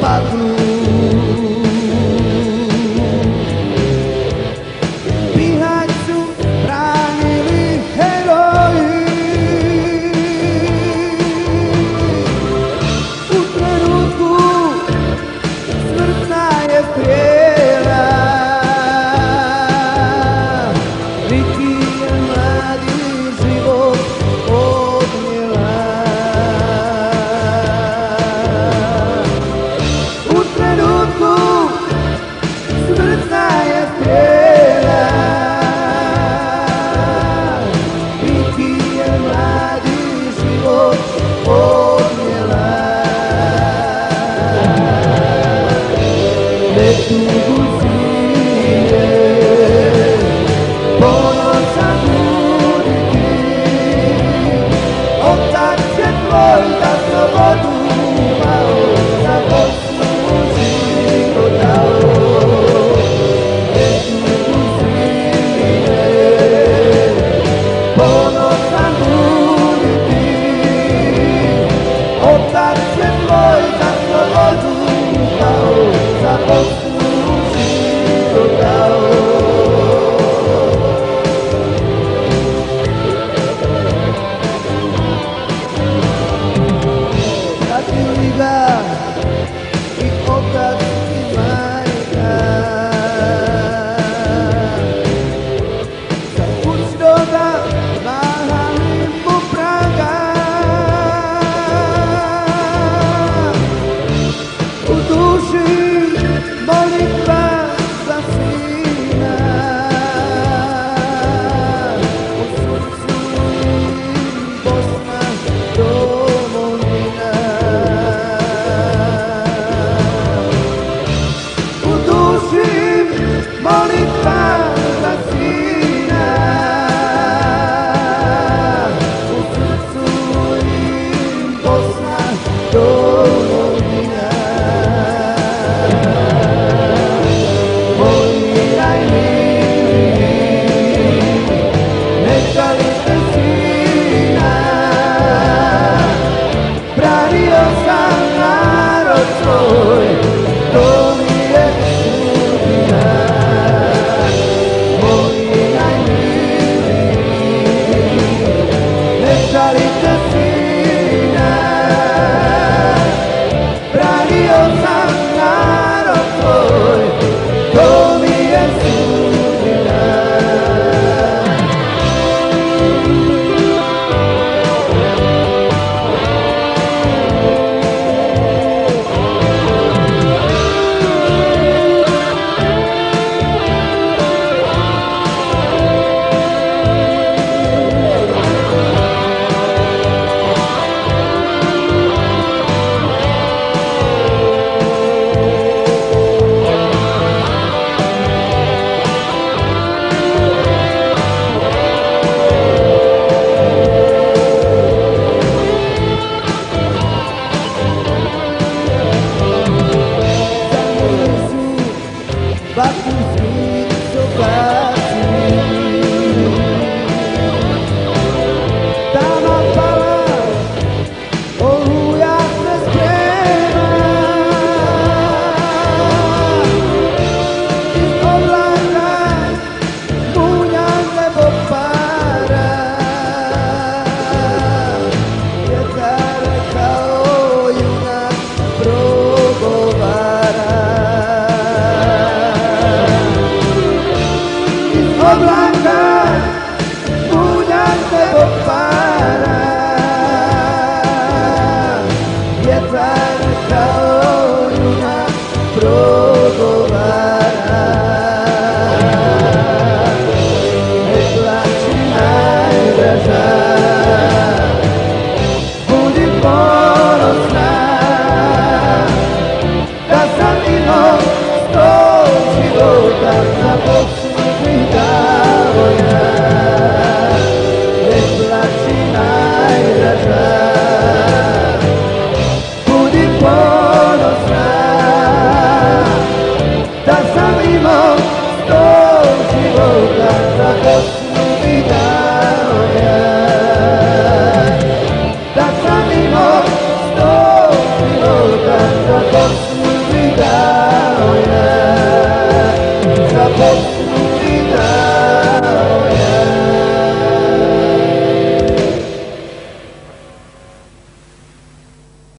padu. Bihać su branili heroji, u trenutku smrtna je prijela, niti je mladi život odnijela. U trenutku smrtna je prijela, niti je mladi život odnijela. Ne tugu sine, ponosan buditi, otac je tvoj za slobodu umao, za Bosnu život dao. Ne tugu sine, ponosan buditi, otac je tvoj za slobodu umao, za Bosnu život dao. Pratili ga i otac i majka, za kućnoga mahali mu praga. U duši molitva za sina, u srcu im Bosna domovina. U duši im molitva za sina, u srcu im Bosna domovina. Moriraj mili, ne žalite sina, branio sam narod svoj, to mi je sudbina. Moriraj mili, ne žalite sina, branio sam narod svoj, to mi je sudbina. Zanijeli su baku